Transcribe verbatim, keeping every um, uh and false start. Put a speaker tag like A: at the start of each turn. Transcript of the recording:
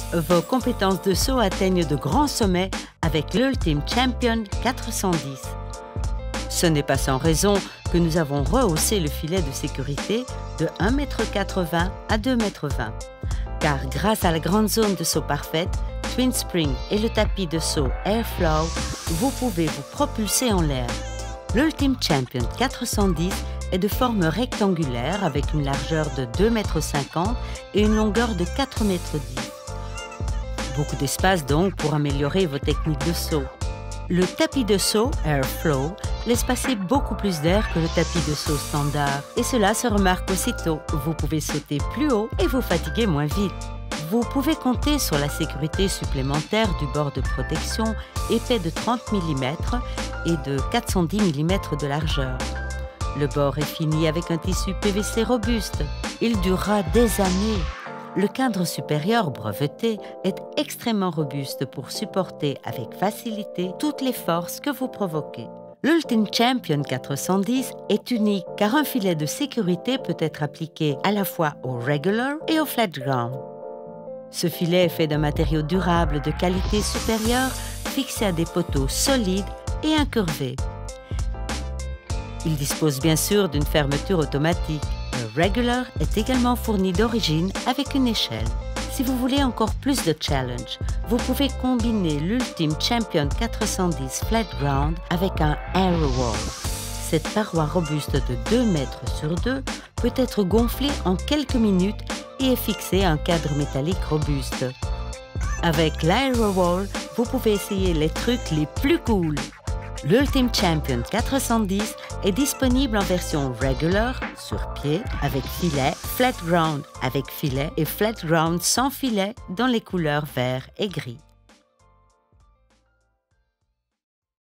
A: vos compétences de saut atteignent de grands sommets avec l'Ultimate Champion quatre cent dix. Ce n'est pas sans raison que nous avons rehaussé le filet de sécurité de un mètre quatre-vingts à deux mètres vingt. Car grâce à la grande zone de saut parfaite, Twin Spring et le tapis de saut Airflow, vous pouvez vous propulser en l'air. L'Ultimate Champion quatre cent dix est de forme rectangulaire avec une largeur de deux mètres cinquante et une longueur de quatre mètres dix. Beaucoup d'espace donc pour améliorer vos techniques de saut. Le tapis de saut Airflow laisse passer beaucoup plus d'air que le tapis de saut standard et cela se remarque aussitôt. Vous pouvez sauter plus haut et vous fatiguer moins vite. Vous pouvez compter sur la sécurité supplémentaire du bord de protection épais de trente millimètres et de quatre cent dix millimètres de largeur. Le bord est fini avec un tissu P V C robuste. Il durera des années. Le cadre supérieur breveté est extrêmement robuste pour supporter avec facilité toutes les forces que vous provoquez. L'Ultimate Champion quatre cent dix est unique car un filet de sécurité peut être appliqué à la fois au regular et au flat ground. Ce filet est fait d'un matériau durable de qualité supérieure fixé à des poteaux solides et incurvés. Il dispose bien sûr d'une fermeture automatique. Le regular est également fourni d'origine avec une échelle. Si vous voulez encore plus de challenge, vous pouvez combiner l'Ultimate Champion quatre cent dix Flat Ground avec un Aerowall. Cette paroi robuste de deux mètres sur deux peut être gonflée en quelques minutes et est fixée à un cadre métallique robuste. Avec l'Aerowall, vous pouvez essayer les trucs les plus cool. L'Ultimate Champion quatre cent dix est disponible en version regular, sur pied, avec filet, flat ground avec filet et flat ground sans filet dans les couleurs vert et gris.